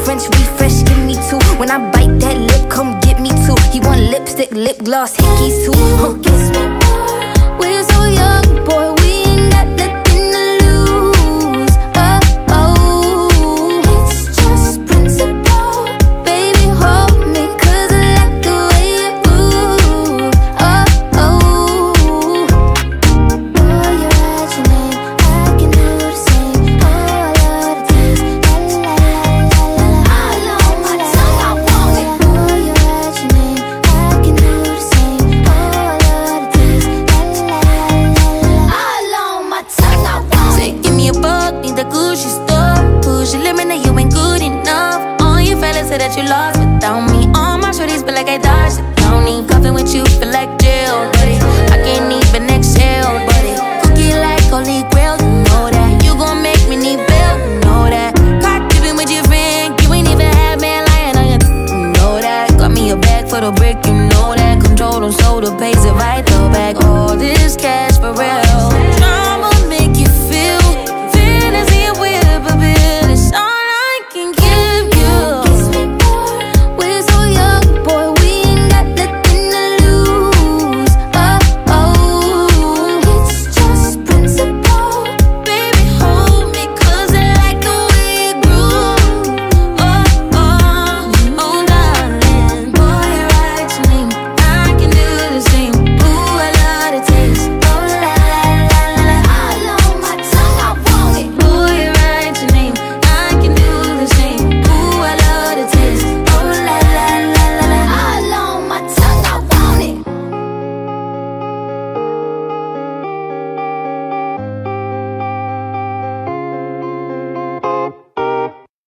French refresh, give me two. When I bite that lip, come get me two. He want lipstick, lip gloss, hickeys too. Kiss me more. We're so young, boy, we ain't got nothing to lose. Oh, oh, it's just principle. Baby, hold me, 'cause I like the way you move. Oh, oh, boy, you're right, your name, I can do the same. Oh, I love the taste, la la la la la. All on my tongue, I want it. Boy, you're right, your name, I can do the same. Oh, I love the taste, la la la la la. All on my tongue, I want it. Say, give me a buck, need the Gucci stuff. Push your limit, now you ain't good enough. All your fellas say that you lost without me. All my shorties feel like I dodged the county. Cuffing with you feel like jail, buddy. I can't even exhale, buddy. Cookie like holy grail, you know that. You gon' make me need bail, you know that. Caught dipping with your friend, you ain't even had man lying on you know that. Got me a bag for the brick.